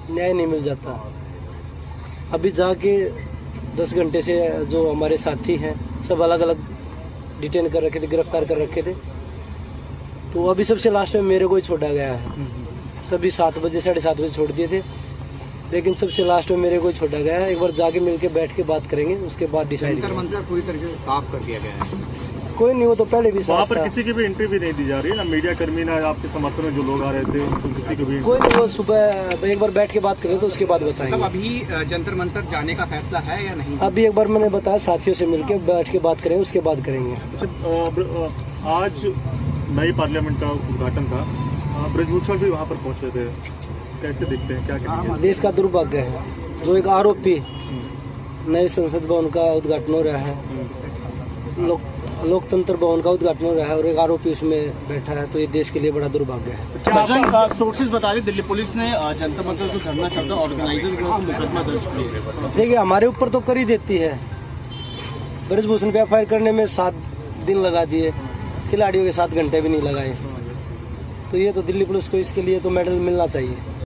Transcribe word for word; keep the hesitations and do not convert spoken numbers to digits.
न्याय नहीं मिल जाता। अभी जाके दस घंटे से जो हमारे साथी हैं सब अलग अलग डिटेन कर रखे थे, गिरफ्तार कर रखे थे, तो अभी सबसे लास्ट में मेरे को ही छोड़ा गया है। सभी सात बजे साढ़े सात बजे छोड़ दिए थे, लेकिन सबसे लास्ट में मेरे को ही छोड़ा गया है। एक बार जाके मिलके बैठ के बात करेंगे, उसके बाद डिसाइड करेंगे। पूरी तरीके से साफ कर दिया गया है, कोई नहीं, वो तो पहले भी वहाँ पर किसी की भी एंट्री भी नहीं दी जा रही है, ना मीडिया कर्मी ना आपके समर्थन में जो लोग आ रहे थे उनको किसी को भी कोई नहीं। वो सुबह एक बार बैठ के बात करें तो उसके बाद बताएंगे। मतलब अभी जंतर मंतर जाने का फैसला है या नहीं? अभी एक बार मैंने बताया साथियों से मिलके बैठ के बात करेंगे, उसके बाद करेंगे। आज नई पार्लियामेंट का उद्घाटन था, ब्रजभूषण भी वहाँ पर पहुँचे थे, कैसे दिखते हैं, क्या क्या? देश का दुर्भाग्य है जो एक आरोपी नए संसद भवन का उद्घाटन हो रहा है, लोक लोकतंत्र भवन का उद्घाटन हो रहा है और एक आरोपी उसमें बैठा है, तो ये देश के लिए बड़ा दुर्भाग्य है। सोर्सेज बता रहे दिल्ली पुलिस ने जनता मंत्र जो धरना चलता ऑर्गेनाइजर के मुकदमा दर्ज किया। देखिए हमारे ऊपर तो कर ही देती है, ब्रजभूषण पे एफ आई आर करने में सात दिन लगा दिए, खिलाड़ियों के सात घंटे भी नहीं लगाए, तो ये तो दिल्ली पुलिस को इसके लिए तो मेडल मिलना चाहिए।